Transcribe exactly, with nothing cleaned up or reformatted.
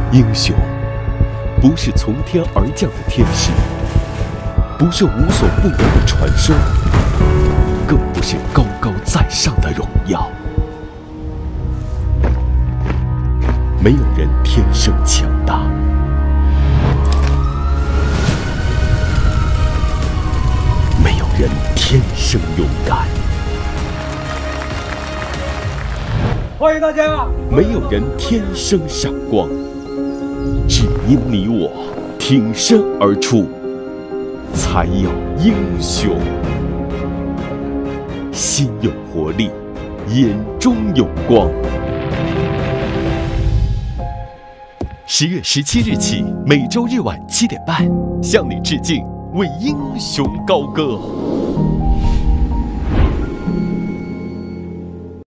英雄不是从天而降的天使，不是无所不能的传说，更不是高高在上的荣耀。没有人天生强大，没有人天生勇敢， 欢迎大家！ 没有人天生闪光，只因你我挺身而出，才有英雄。心有活力，眼中有光。十月十七日起，每周日晚七点半，向你致敬，为英雄高歌。